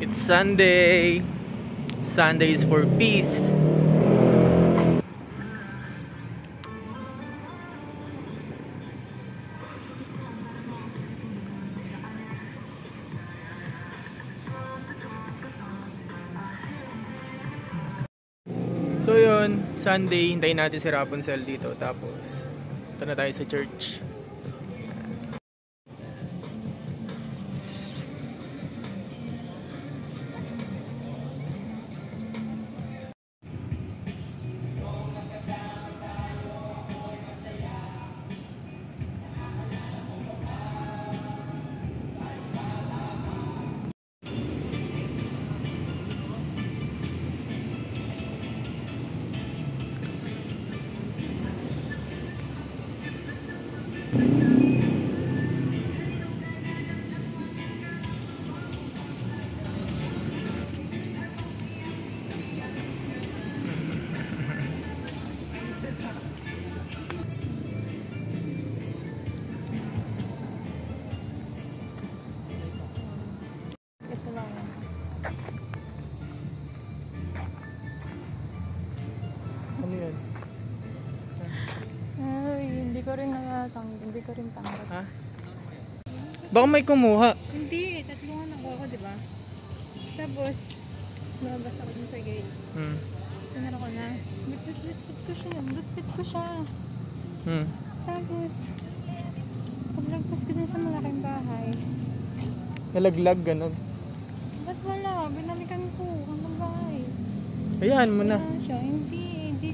It's Sunday. Sunday is for peace. So yun, Sunday, hintayin natin si Rapunzel dito. Tapos, punta na tayo sa church. Ano yun? Ay, hindi ko rin tanggap. Ha? Baka may kumuha. Hindi, tatlungan ako, di ba? Tapos, lumabas ako dun sa gate. Sinara ko na. Bit ko siya. Tapos, paglagpas ko dun sa malaking bahay. Nalaglag, ganun. Ba't wala? Binalikan ko hanggang bahay. Hayaan mo na. Wala siya. Hindi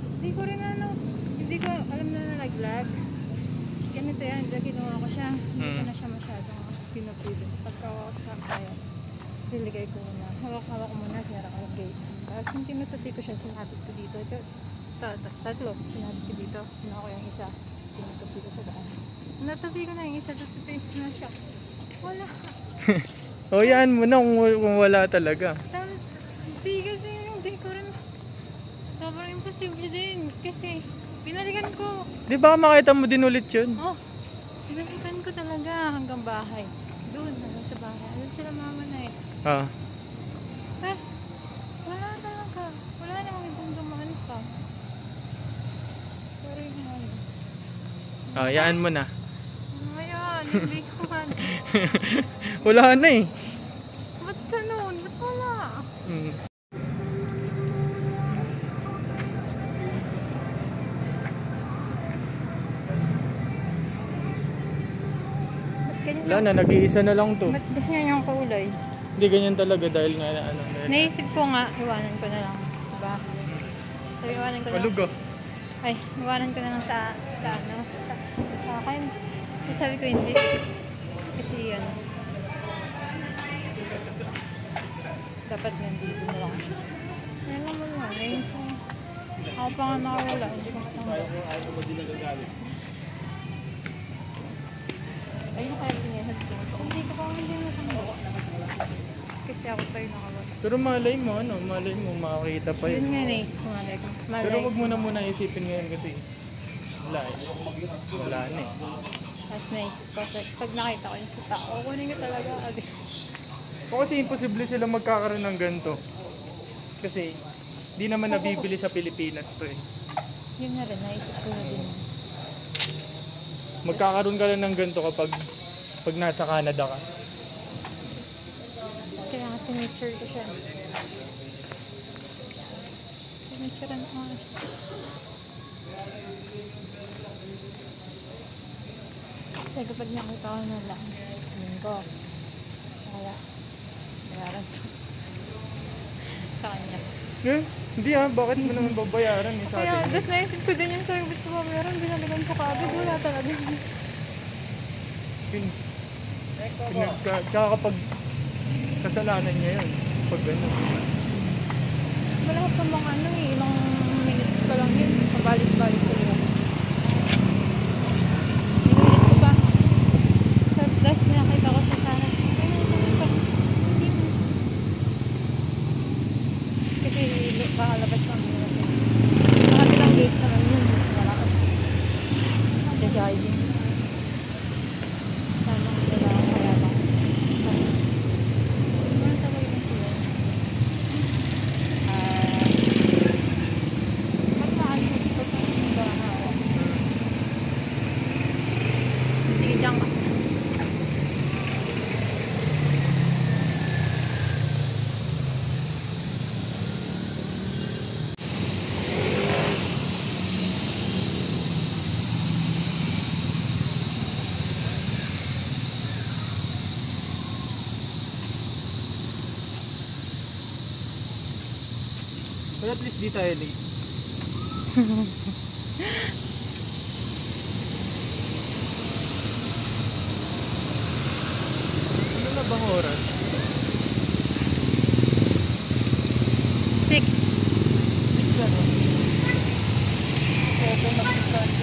ko alam na nalaglag. Ganito yan, ginawa ko siya. Hindi ko na siya masyadong pinapili. Pagkawak sa kaya, niligay ko muna. Hawak-hawak ko muna, sinara ko yung gate. Tapos yung tinutupi ko siya, sinabit ko dito. Tatlo, sinabit ko dito. Kinuha ko yung isa, tinutupi ko sa daan. Natupi ko na yung isa, tutupi ko na siya. Wala. O yan mo na kung wala talaga. Tapos, hindi ko rin. Sobrang imposible din. Kasi, pinalikan ko. Di ba makita mo din ulit yun? Oh, pinalikan ko talaga hanggang bahay. Doon, sa bahay. Doon sila mama na eh. Tapos, wala talaga. Wala namang ibang dumaan pa. Sorry naman. Yaan mo na. Ngayon, hindi ko man. Wala na eh. Ba't ganun? Ba't wala? Wala na, nag-iisa na lang to. Ba't ganyan yung kulay? Hindi ganyan talaga dahil nga ano. Naisip ko nga, iwanan ko na lang sa bahay. Sabi, iwanan ko na lang. Malugo. Ay, iwanan ko na lang sa akin. Kasi sabi ko hindi. Kasi yan. Dapat nandito na lang siya. Yan lang mo lang. Ako pa nga nakawala. Hindi ko masama. Ayun kaya sinihas ko. Hindi ko pa hindi natanggap. Kasi ako tayo nakawala. Pero malay mo makakita pa yun. Yun nga naisip ko nga. Pero wag mo na muna isipin ngayon kasi wala na eh. Tapos naisip ko, pag nakita ko yung sa tao, kunin ko talaga agad. Kasi imposible sila magkakaroon ng ganito. Kasi di naman nabibili sa Pilipinas to eh. Yun na rin, naisip ko na din. Magkakaroon ka lang ng ganito kapag nasa Canada ka. Kaya nga sinicture ko siya. Sinicturean ko nga siya. Kasi kapag nakita ko na lang, sabihin ko, wala. Bayaran ko. Sa kanya. Hindi bakit mo naman babayaran sa Kaya, atin? just naisip ko din yung sabi, ba't ko babayaran? Binaligan ko kaagad, wala talaga. Tsaka kapag kasalanan niya yun, pag gano'n. Malahap ng mga ilang minutes pa lang yun, pabalik-balik ko yun. Nilulit ko pa. Sa last nakita ko sa sana. Kasi kakalabas lang nila. Nakabilang gate naman yun. Wala ka. Nag-driving. Sana nila kaya lang. Sana. Ano talaga? But at least di tayo late. Ano na bang oras? 6. 6 ano? 7 na distansya.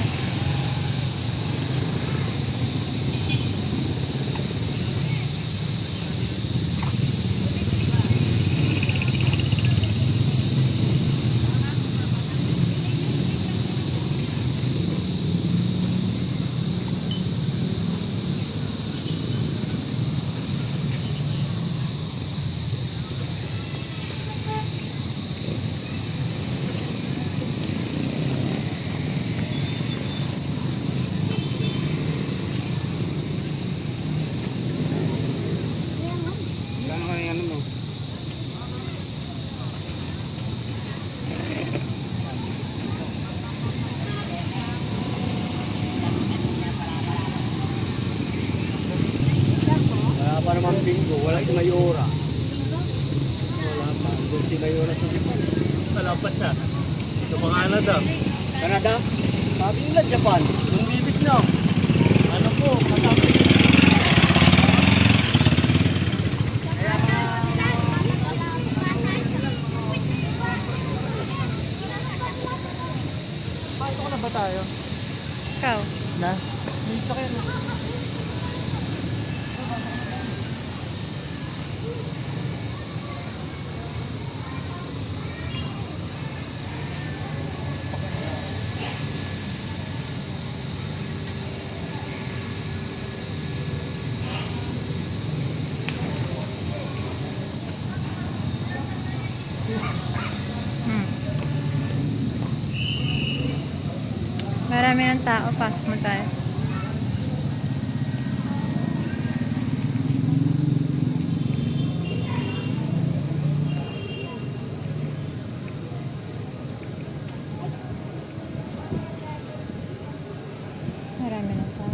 Wala pa naman bingo, wala si Mayora. Wala pa, doon si Mayora sa Japan. Wala pa siya. Ito pa Canada. Canada? Sabi nila Japan. Yung bibis nyo. Ano po, kasama. Pasok na ba tayo? Ikaw. Na? May sakyan na. Marami ng tao, pasok mo tayo. Marami ng tao.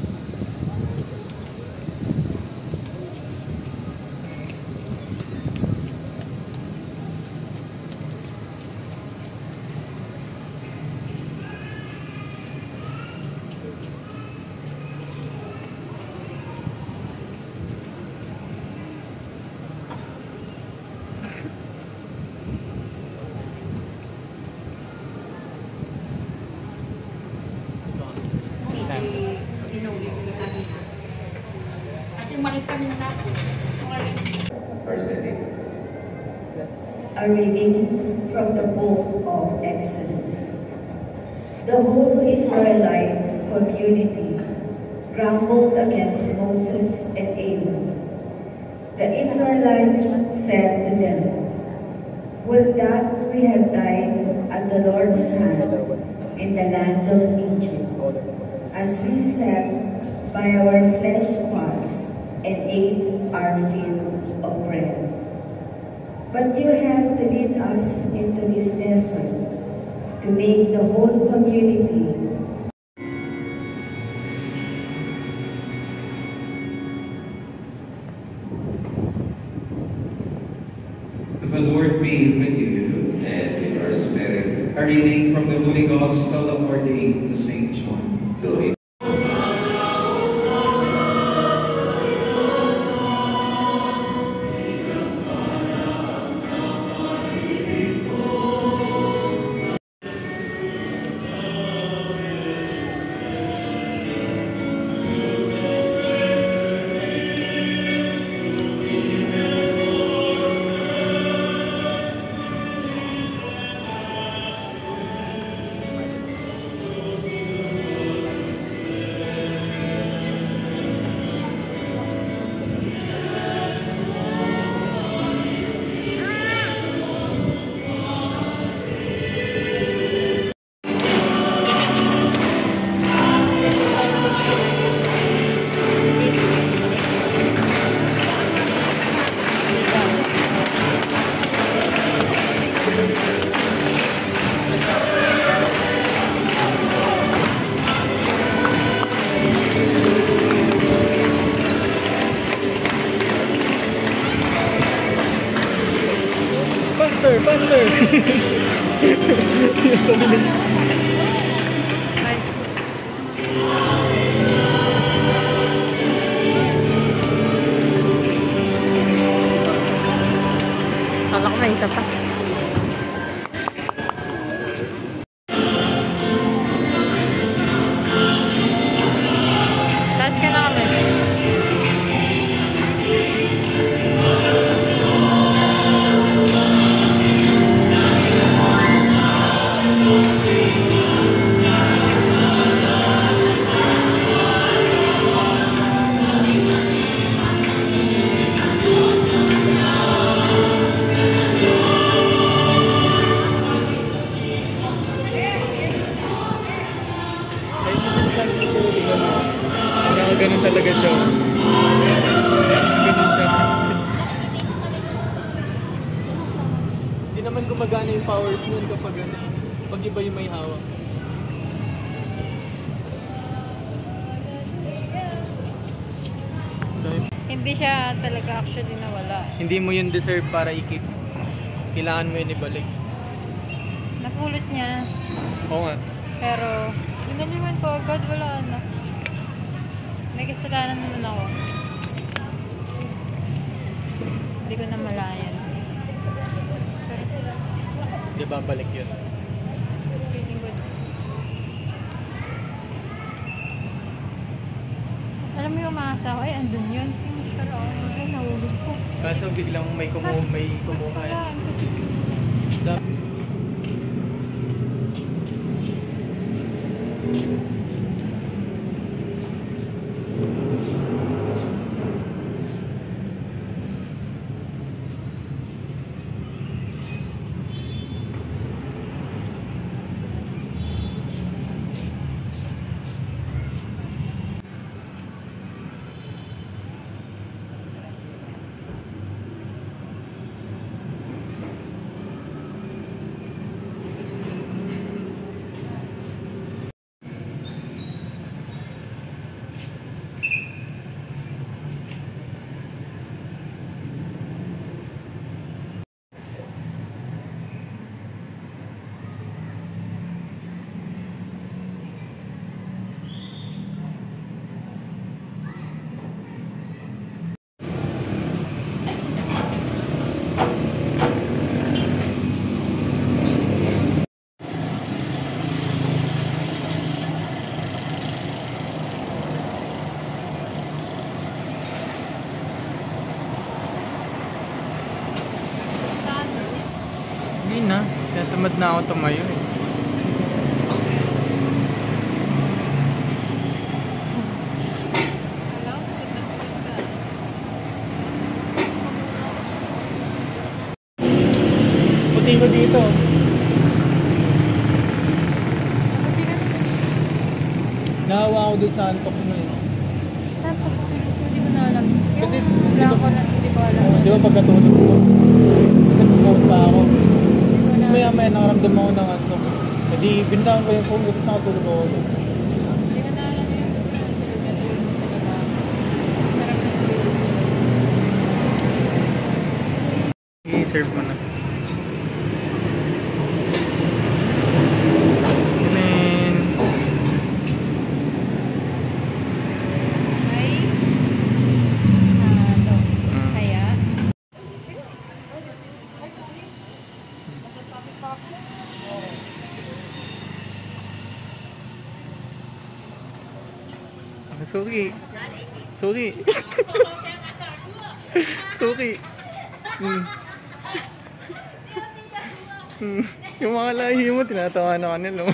A reading from the book of Exodus. The whole Israelite community grumbled against Moses and Aaron. The Israelites said to them, "Would that we had died at the Lord's hand in the land of Egypt, as we sat by our flesh pots and ate our fill of bread. But you have to lead us into this desert to make the whole community." The Lord be with you. And with your spirit. A reading from the Holy Gospel according to St. John. Glory. Faster, faster! Sa bilis. Ay. Kala ko may isa pa. Taas ka na kami. Ganun talaga siya. Ganun siya. Hindi naman gumagana yung powers nun kapag ano, pag iba yung may hawak. Hindi siya talaga actually nawala. Hindi mo yun deserve para i-keep. Kailangan mo yun ibalik. Napulot niya. Oo nga. Pero, inaliwan ko agad, wala na. May kasalanan naman ako. Hindi ko na malayan. Di ba balik yun? Feeling good. Alam mo yung umaasa ko, ay andun yun. Pero ay nahulog ko. Kaso biglang may kumuha. Hindi na. Kaya tamad na ako tumayo eh. Puti ko dito. Nahawa ako doon sa antok mo eh. Hindi ko na alam. Kasi Wala ko na, hindi ko alam. Di ba pagkatulog ko? Kasi pumunta pa ako. Tapos maya nakaramdam ako ng antok. Hindi, binatawan ko yung phone ko tapos nakatulog ako doon. Hindi ko na alam yun. Tulog mo sa gaba. Sarap na tulog. I-serve mo na. Kaya? Suki. Suki. Suki. Yung mga lahi mo, tinatawa na kanila.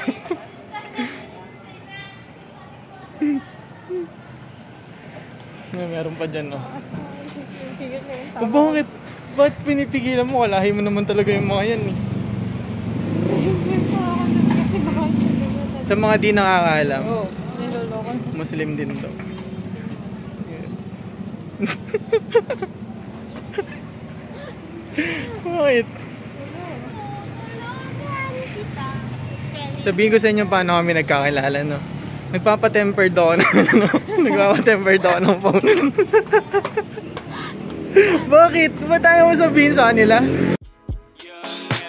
Meron pa dyan, no? O bakit? Ba't pinipigilan mo? Kalahi mo naman talaga yung mga yan, eh. Sa mga di nakakaalam, Oo, niloloko. Muslim din to. Bakit? Sabihin ko sa inyo paano kami nagkakilala, no? Nagpapatempered ako ng ano, nagpapatempered ako ng phone. Bakit? Ba't ayaw mo sabihin sa kanila?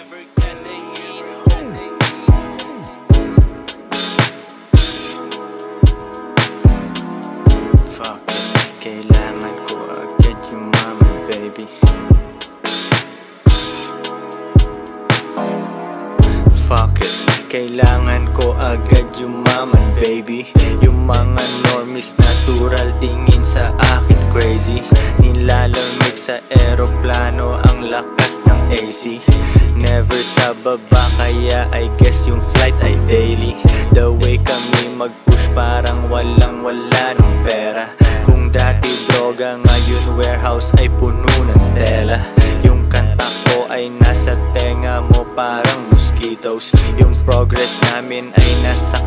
kailangan ko agad yumaman, baby. Yung mga normies natural tingin sa akin crazy. Nilalamig sa eroplano ang lakas ng AC. Never sa baba kaya I guess yung flight ay daily. The way kami mag-push parang walang-wala ng pera. Kung dati droga ngayon warehouse ay puno ng tela. Yung kanta ko ay nasa tenga mo parang mosquitoes. Yung progress namin ay nasa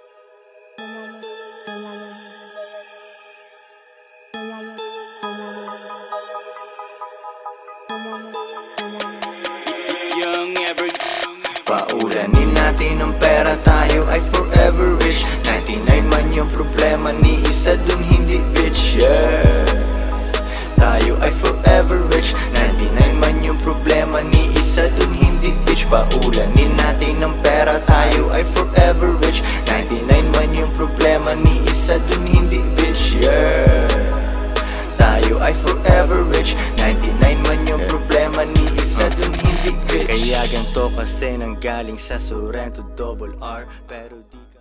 paulanin natin ang pera, tayo ay forever rich. 99 man yung problema, ni isa dun hindi bitch, yeah. Tayo ay forever rich. 99 man yung problema, ni isa dun hindi bitch. Paulanin natin ang pera, tayo ay forever rich. 99 man yung problema, ni isa dun hindi bitch, yeah. Tayo ay forever rich. 99 man yung problema, ni isa dun hindi bitch. Kaya ganito kasi nanggaling sa Sorrento double R, pero di